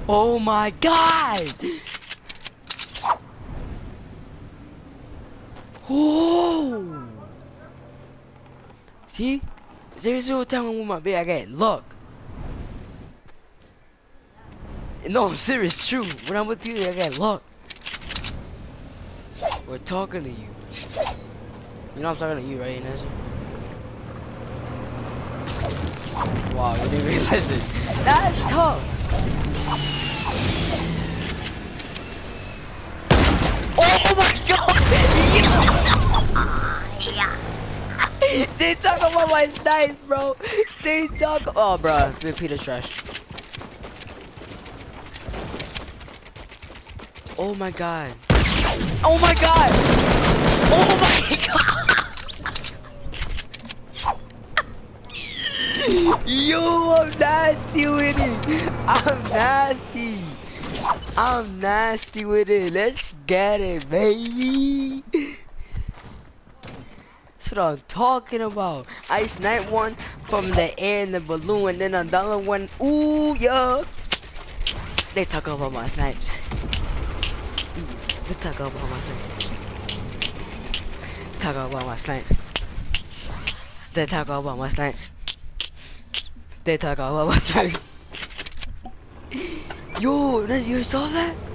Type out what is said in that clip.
Oh my god! Oh! See? Seriously, all the time I'm with my baby, I get luck. No, I'm serious, true. When I'm with you, I get luck. We're talking to you. You know I'm talking to you, right, Inez? Wow, you didn't realize it. That's tough. Oh my god! Yeah. They talk about my snipes, bro. They talk. Oh, bro, Peter's trash. Oh my god. Oh my god. Oh my god. Yo, I'm nasty with it. I'm nasty. I'm nasty with it. Let's get it, baby. That's what I'm talking about. I sniped one from the air in the balloon, and then another one. Ooh, yo. They talk about my snipes. They talk about my snipes. Talk about my snipes. They talk about my snipes. They talk about my snipes. Yo, you saw that?